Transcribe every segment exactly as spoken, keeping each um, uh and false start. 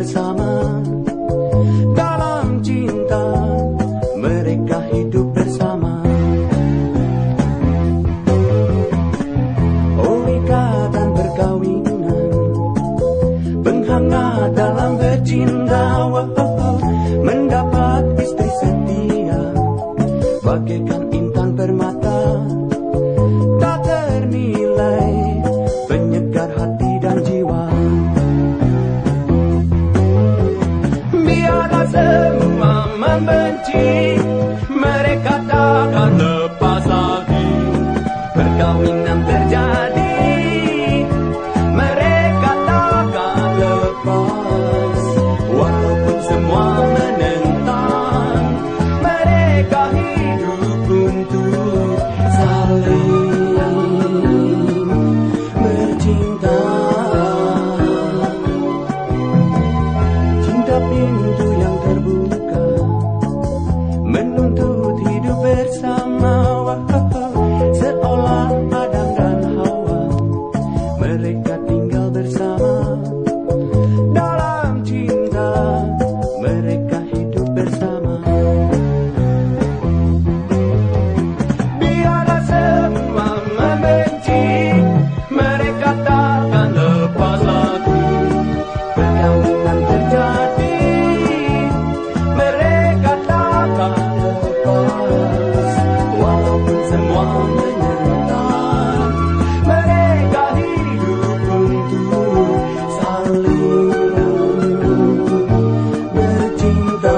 bersama. Dalam cinta mereka hidup bersama. Oh, ikatan perkawinan penghangat dalam bercinta. Wow, mendapat istri setia bagaikan intan permata, tak ternilai, penyegar hati dan jiwa. Biarlah semua membenci, mereka takkan lepas lagi. Perkawinan terjadi, mereka takkan lepas. Walaupun semua menentang, mereka hidup untuk saling bercinta. Cinta pintu yang terbuka menuntut hidup bersama. Seolah Adam dan Hawa mereka tinggal bersama. Dalam cinta mereka hidup bersama. Biarlah semua membenci, mereka takkan lepas lagi. Perkawinan terjadi, mereka takkan lepas. Walaupun semua menentang, mereka hidup untuk saling bercinta.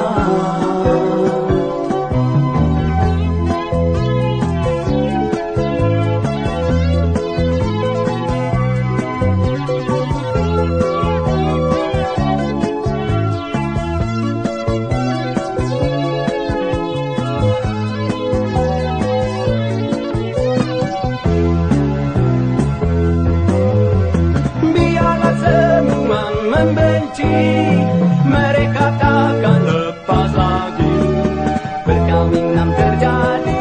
Biarlah semua membenci, mereka takkan lepas lagi. Perkawinan terjadi,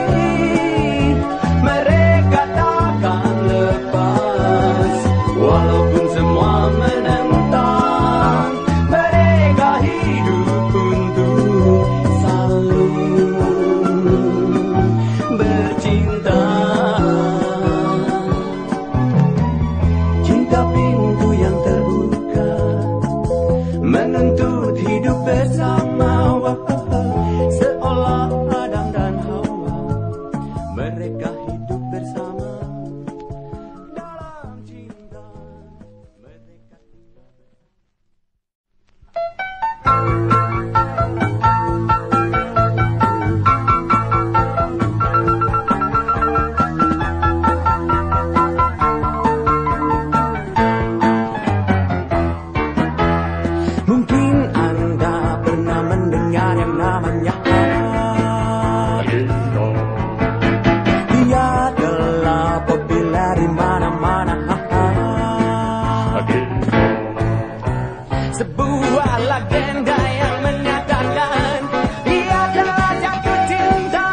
mereka takkan lepas. Walaupun semua menentang, mereka hidup untuk saling bercinta. Cinta pintu yang terbuka menuntut hidup bersama. Seolah Adam dan Hawa mereka hidup bersama. Dalam cinta mereka Mungkin Anda pernah mendengar yang namanya dia telah populer di mana-mana. Sebuah legenda yang menyatakan dia telah jatuh cinta.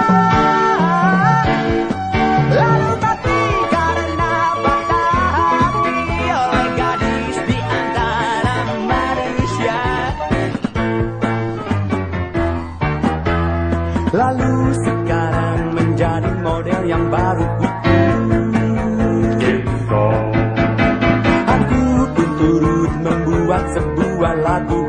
Lalu tapi karena patah hati oleh gadis di antara manusia, lalu sekarang menjadi model yang baru. Aku pun turut membuat sebuah lagu.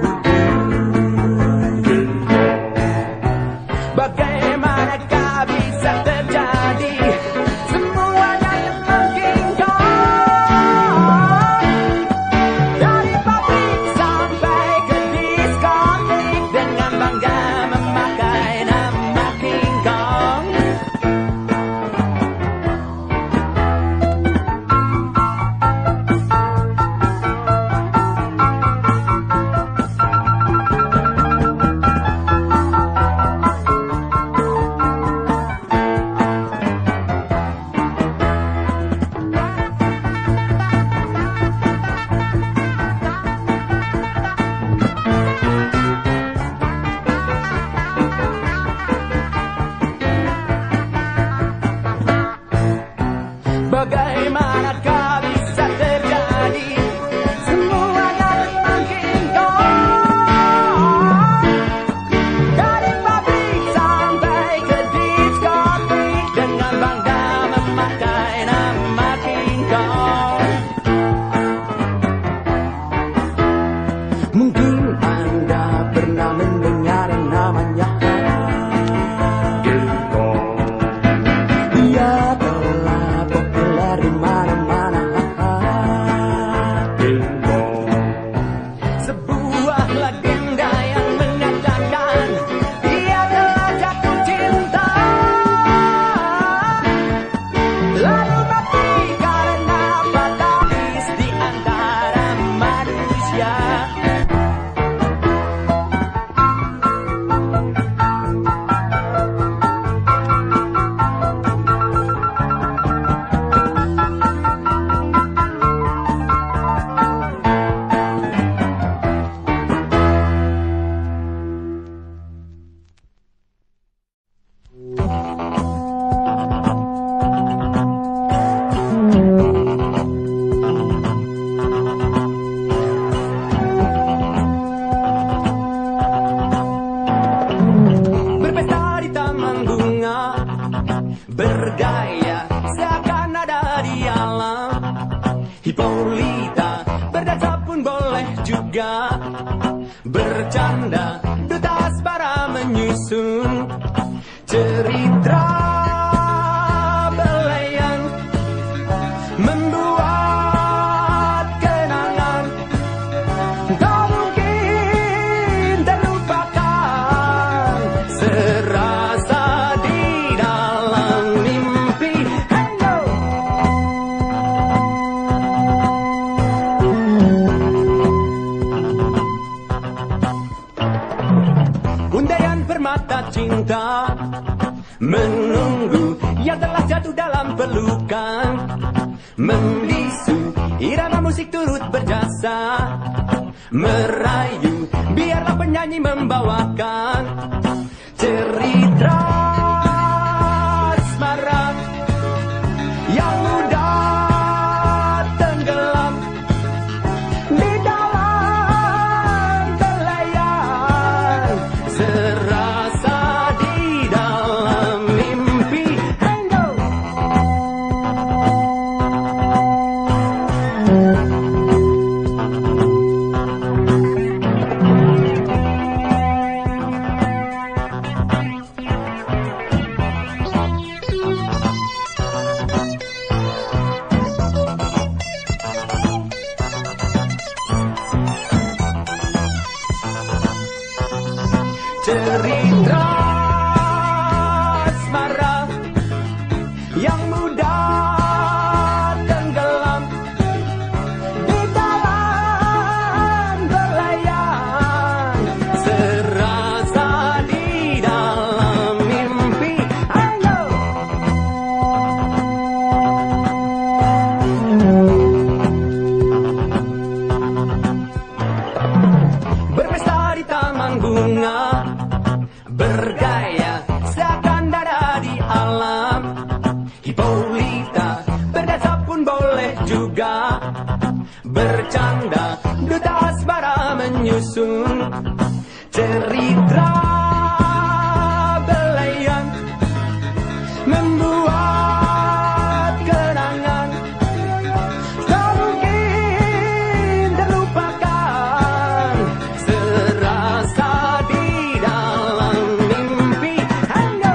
Bagaimanakah bisa terjadi semuanya memungkinkan? Dari pabrik sampai ke diskotik dengan bangga memakai nama King Kong. Bagaimanakah bisa terjadi semuanya memungkinkan? Hipolita, berdansa pun boleh juga. Bercanda, duta asmara menyusun. Cerita belayan membuat kenangan tak mungkin terlupakan. Serasa di dalam mimpi. Hello. Undaian permata cinta menunggu yang telah jatuh dalam pelukan. Membisu irama musik turut berjasa. Merayu biarlah penyanyi membawakan. Cerita asmara yang mudah tenggelam di dalam belayan. Serasa di dalam mimpi. Hello. Cerita asmara yang mudah tenggelam di dalam belayan. Serasa di dalam mimpi. Ayo. Berpesta di taman bunga, bergaya seakan ada di alam. Hipolita, berdansa pun boleh juga. Bercanda, duta asmara menyusun. Cerita belayan membuat kenangan tak mungkin terlupakan. Serasa di dalam mimpi. Hello.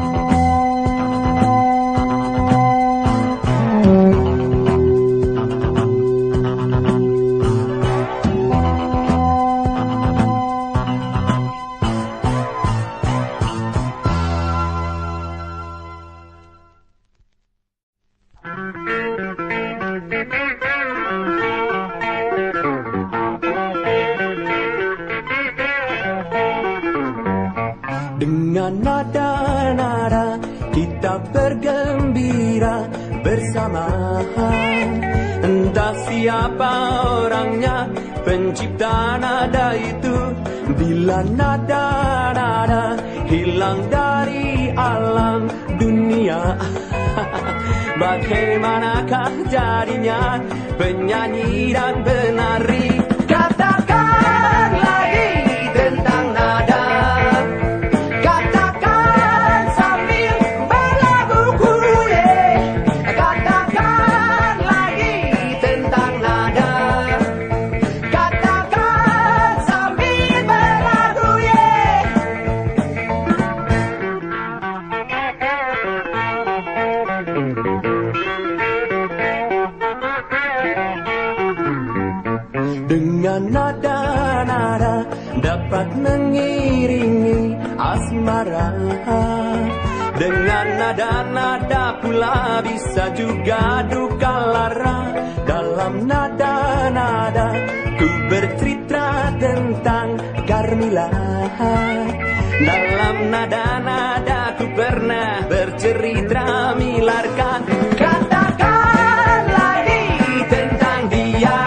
Dengan nada-nada kita bergembira bersama. Entah siapa orangnya, pencipta nada itu. Bila nada-nada hilang dari alam dunia, bagaimanakah jadinya penyanyi dan penari? Katakan lagi tentang nada. Dengan nada-nada dapat mengiringi asmara. Dengan nada-nada pula bisa juga duka lara. Dalam nada-nada ku bercerita tentang Carmila. Dalam nada-nada ku pernah bercerita milarkan. Katakan lagi tentang dia.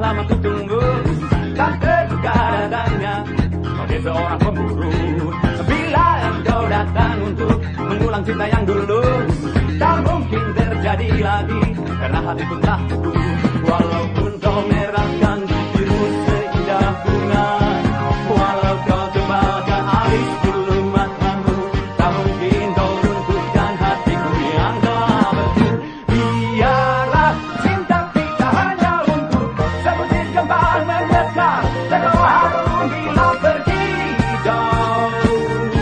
lama ku tunggu, tak terduga datangnya sebagai seorang pemburu. Bila engkau datang untuk mengulang cinta yang dulu, tak mungkin terjadi lagi, karena hati pun tak teguh. Walaupun kau merahkan bibirmu seindah bunga, walau kau tebalkan alis bulu matamu, tak mungkin kau runtuhkan hatiku yang telah betul. Biarlah cinta kita hanya untuk sebutir kembang mendekar, terbawa harum bila pergi jauh.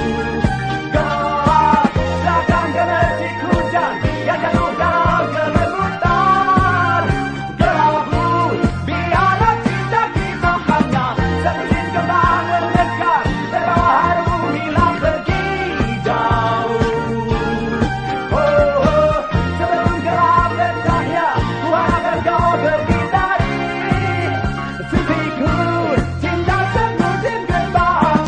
Gelap takkan gemetik hujan yang jatuh dalam kelebutan. Gelabu biarlah cinta kita hanya sebutir kembang mendekar, terbawa harum bila pergi jauh. Oh, oh, sebelum gelap bercahaya, ku harap kau pergi dari sisiku. Cinta sebutir kembang.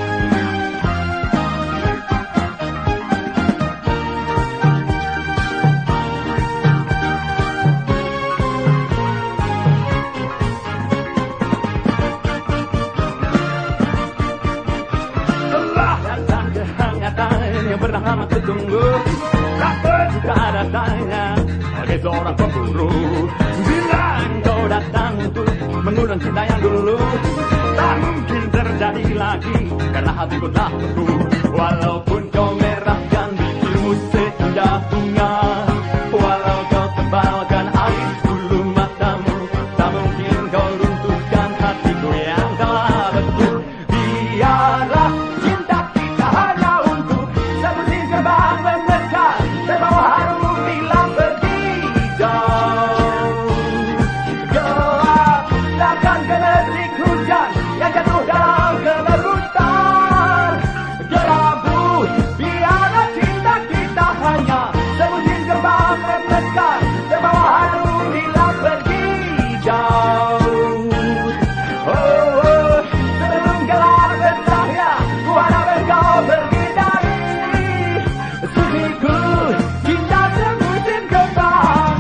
Telah datang kehangatan yang pernah lama kutunggu, tak berduka datangnya sebagai seorang pemburu. Bila engkau datang untuk mengulang cinta yang dulu, tak mungkin terjadi lagi, karena hatiku tak teguh. Walaupun kau merahkan bibirmu seindah bunga, walau kau tebalkan alis bulu matamu, tak mungkin kau runtuhkan hatiku yang telah betul. Biarlah cinta kita hanya untuk sebutir kembang mendekar, terbawa harum bila pergi jauh. Gelap takkan gemetik hujan yang jatuh dalam kelebutan. Gelabu biarlah cinta kita hanya sebutir kembang mendekar, terbawa harum bila pergi jauh. Oh, oh, sebelum gelap bercahaya, ku harap engkau pergi dari sisiku. Cinta sebutir kembang.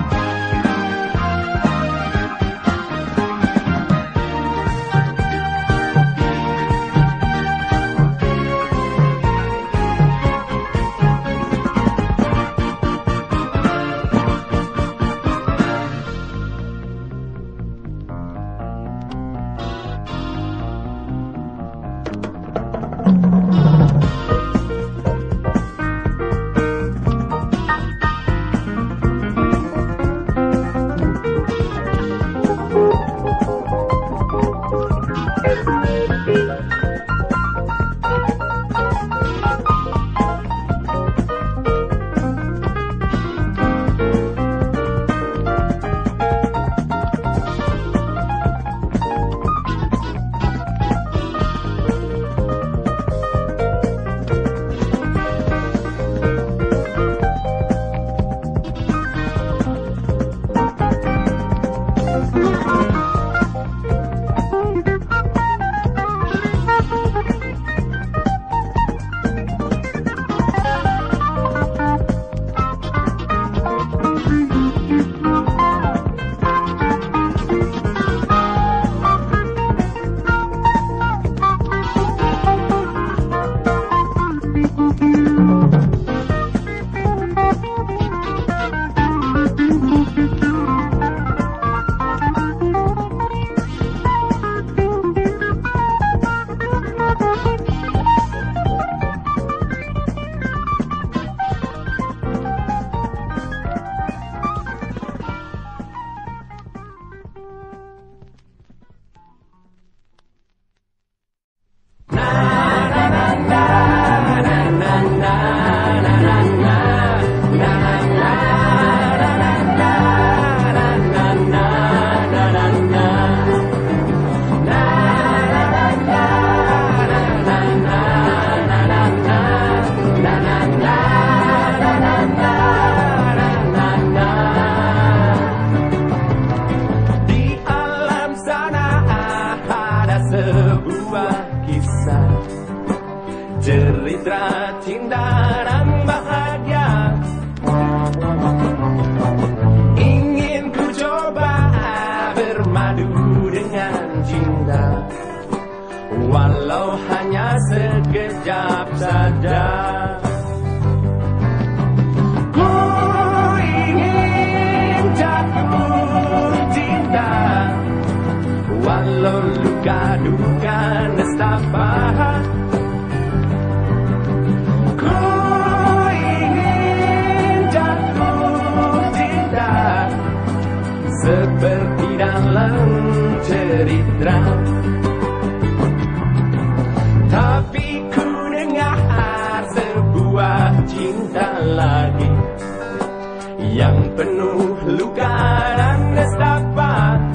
sekejap saja. Ku ingin jatuh cinta, walau luka duka nestapa. Ku ingin jatuh cinta seperti dalam cerita. Tapi ku dengar sebuah cinta lagi yang penuh luka dan nestapa.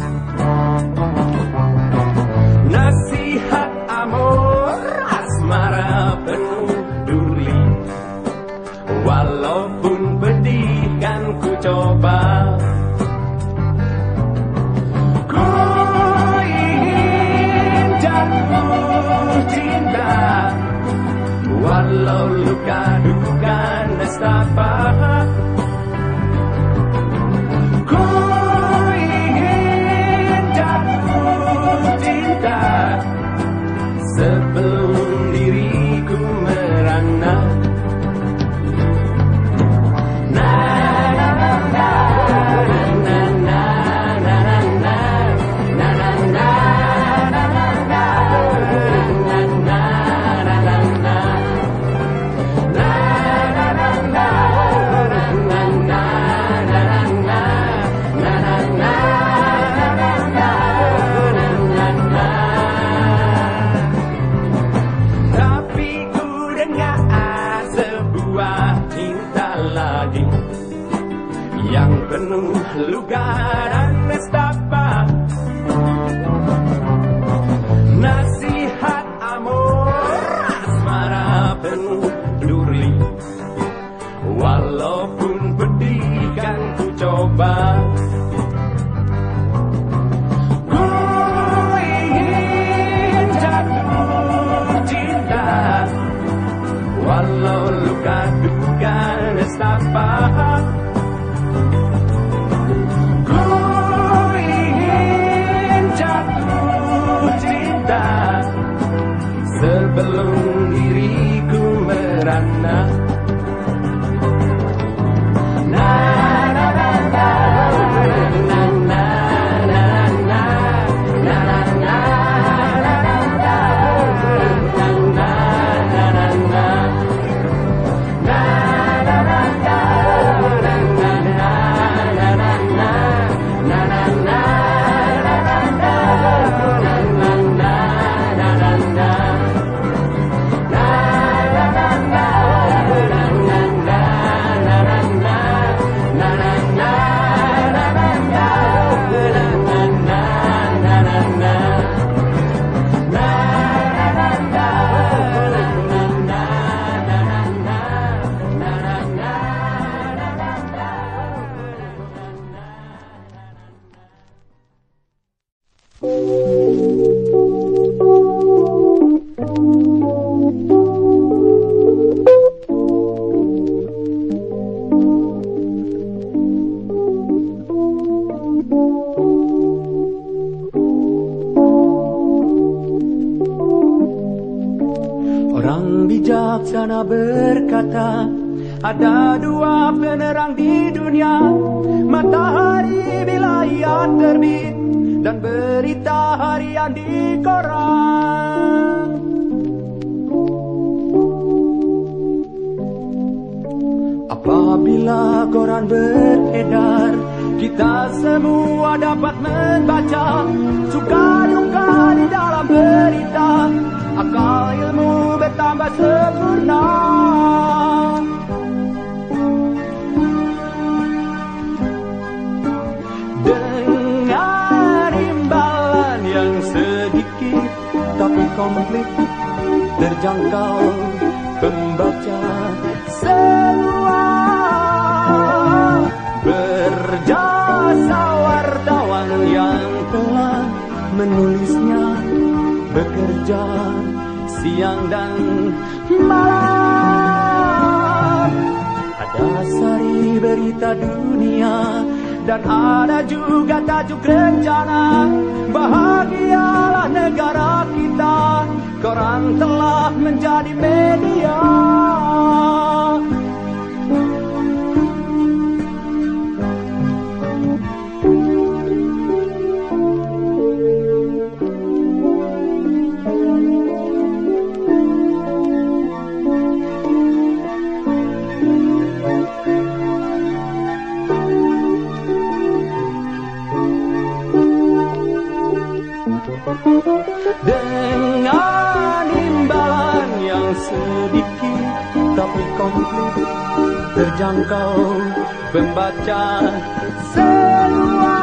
Nasihat amor asmara penuh duri, walaupun pedih kan ku coba. Ku ingin jatuh cinta, walau luka duka nestapa. Ku ingin jatuh cinta sebelum diriku merana. Na na na na na na na na na na na na yang penuh luka dan nestapa. Nasihat amor asmara penuh duri, walaupun pedih kan ku coba. Ku ingin jatuh cinta, walau luka duka nestapa. Ku ingin jatuh cinta sebelum diriku merana. Na na na na na na na na na na na Orang bijaksana berkata, ada dua penerang di dunia, matahari bila ia terbit dan berita harian di koran. Apabila koran beredar, kita semua dapat membaca suka duka di dalam berita. Akal ilmu bertambah sempurna. Dengan imbalan yang sedikit tapi komplit, terjangkau pembaca semua. Berjasa wartawan yang telah menulisnya, bekerja siang dan malam. Ada sari berita dunia dan ada juga tajuk rencana. Bahagialah negara kita, koran telah menjadi media. Dengan imbalan yang sedikit tapi komplit, terjangkau pembaca semua.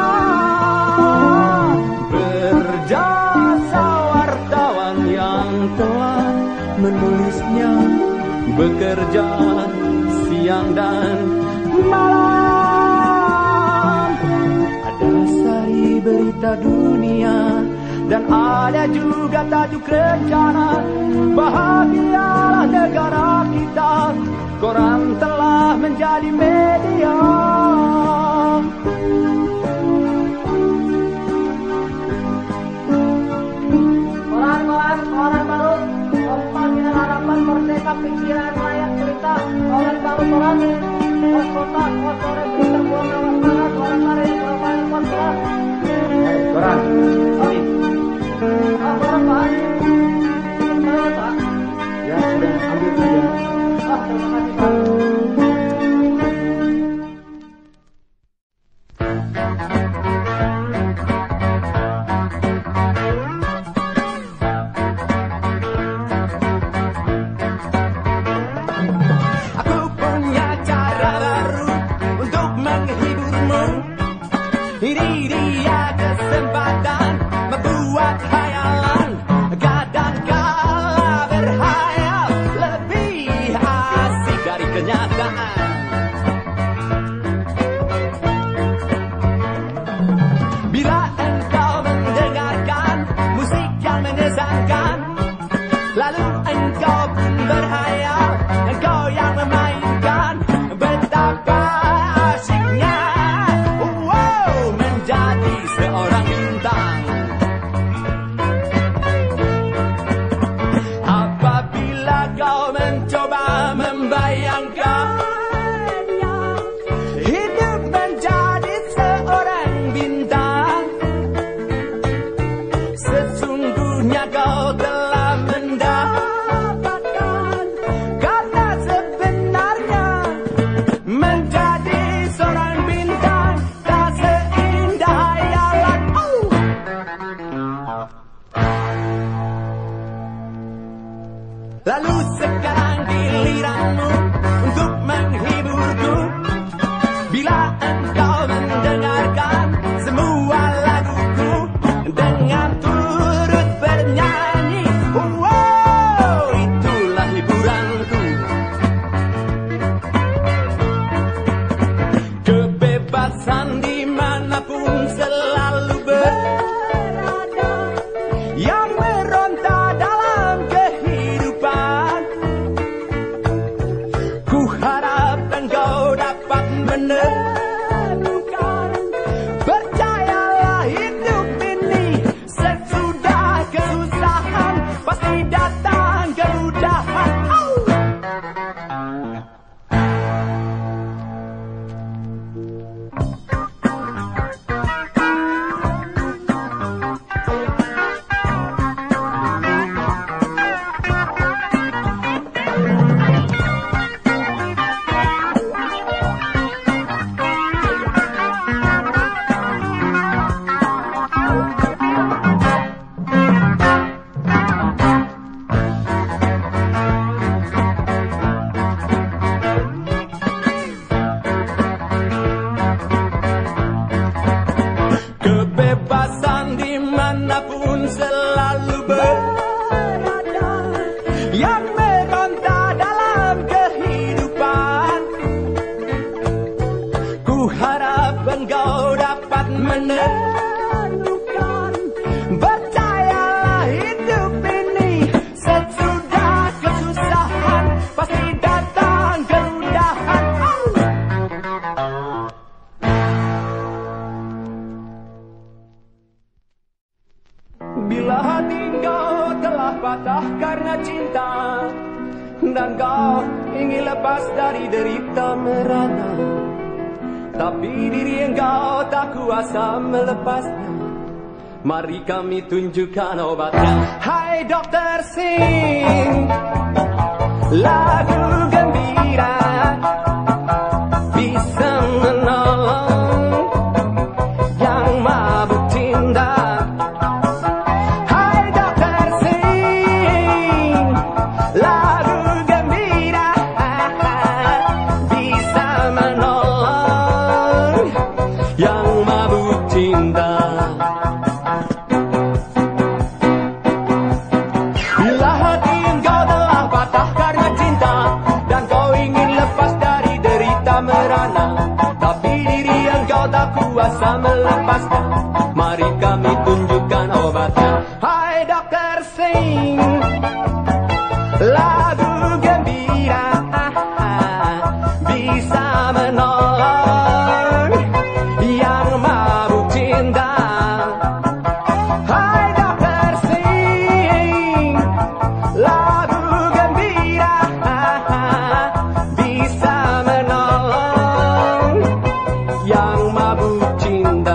Berjasa wartawan yang telah menulisnya, bekerja siang dan malam. Ada sari berita dunia dan ada juga tajuk rencana. Bahagialah negara kita, koran telah menjadi media. Koran-koran, koran baru, panggilan harapan merdeka pikiran layak cerita. Koran baru, koran pos kota, pos sore berita buang awas barat, koran sore Surabaya pos kelas. Hei, koran, sini. Ah, koran Pak. Ini Pak. Ya sudah, ambil saja. Ah, terima kasih Pak. Ini dia kesempatan membuat khayalan, kadangkala berhayal lebih asik dari kenyataan. Bila engkau mendengarkan musik yang mengesankan, lalu engkau pun berhayal, engkau yang memainkan betapa asyiknya menjadi seorang bintang. Apabila kau mencoba membayangkannya, hidup menjadi seorang bintang, sesungguhnya kau telah mendapatkan. Karena sebenarnya menjadi seorang bintang tak seindah hayalan. Oh. Lalu sekarang giliranmu untuk menghiburku. Bila engkau mendengarkan semua laguku dengan turut bernyanyi, wow, itulah hiburanku. Kebebasan dimanapun selalu berada, yang meronta dalam kehidupan. Ku harap engkau dapat menemukan, percayalah hidup ini sesudah kesusahan pasti datang kemudahan. Oh. lepas dari derita merana, tapi diri engkau tak kuasa melepasnya. Mari kami tunjukkan obatnya. Hai Dokter Sing, lagu gembira bisa menolong yang mabuk cinta. Hai Dokter Sing, lagu gembira bisa menolong yang mabuk cinta. Bila hati engkau telah patah karena cinta dan kau ingin lepas dari derita merana, tapi diri engkau tak kuasa melepasnya. Mari kami tunjukkan obatnya. Hai Dokter Sing, lagu gembira bisa menolong yang mabuk cinta. Hai Dokter Sing, lagu gembira bisa menolong yang mabuk cinta.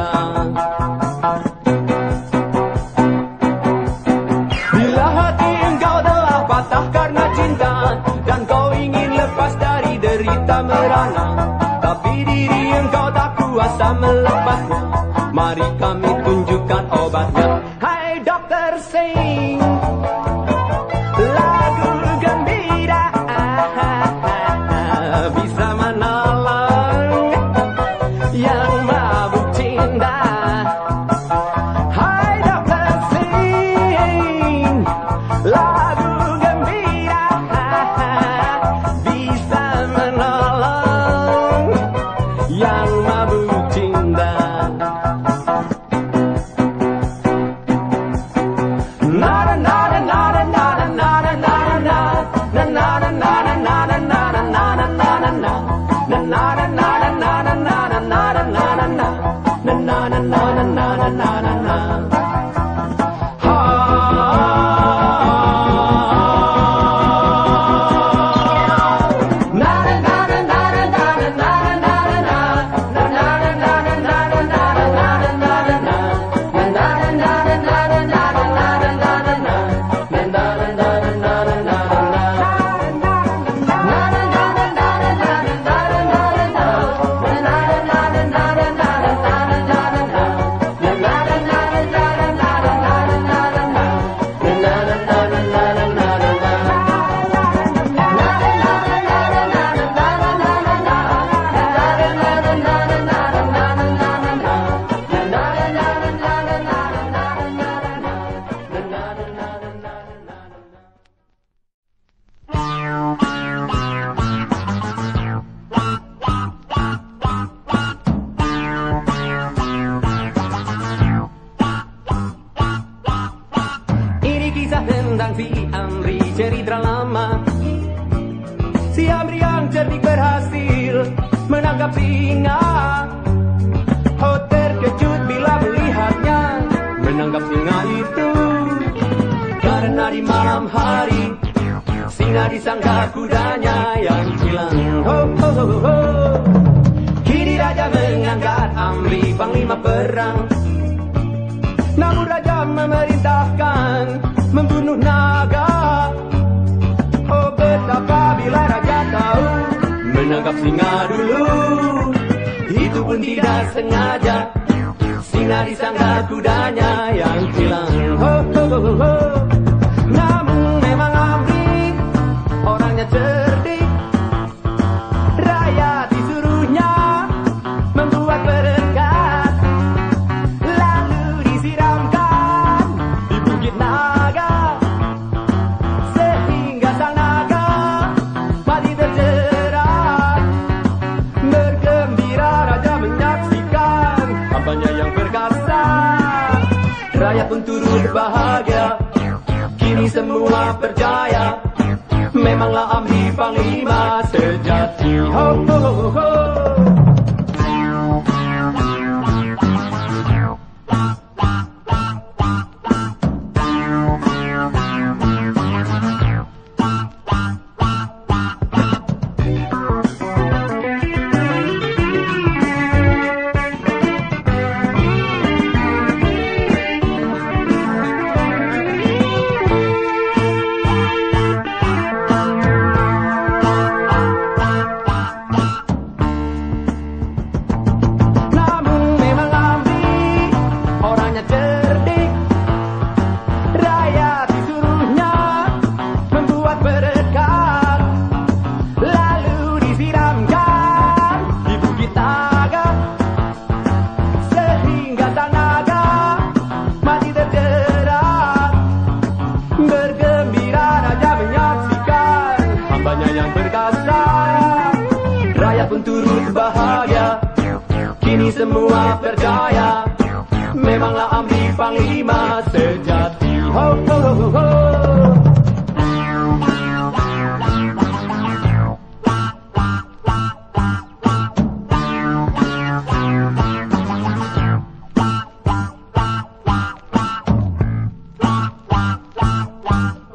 Bila hati engkau telah patah karena cinta dan kau ingin lepas dari derita merana, tapi diri engkau tak kuasa melepasnya. Mari kami tunjukkan obatnya. Hai Dokter Sing, lagu gembira bisa menolong yang mabuk cinta. Hai Dokter Sing, lagu gembira bisa menolong yang mabuk cinta. Na na na na na na na na na na na na na na Si Amri cerita lama, si Amri yang cerdik berhasil menangkap singa. Oh terkejut bila melihatnya menangkap singa itu, karena di malam hari singa disangka kudanya yang hilang. Oh, oh, oh, oh. Kini raja mengangkat Amri panglima perang, namun raja memerintahkan membunuh naga. Oh betapa bila raja tahu menangkap singa dulu, itu pun tidak sengaja singa disangka kudanya yang hilang. Oh, oh, oh, oh. Namun memang Amri orangnya cerdik, rakyat disuruhnya membuat perekat, lalu disiramkan di bukit naga, sehingga sang naga mati terjerat. Bergembira raja menyaksikan kampanye yang perkasa, rakyat pun turut bahagia. Kini semua percaya memanglah Amri panglima sejati. Ho, ho, ho, ho. pun turut bahaya. Kini semua percaya, memanglah Amri panglima sejati. Ho ho ho ho. Wow.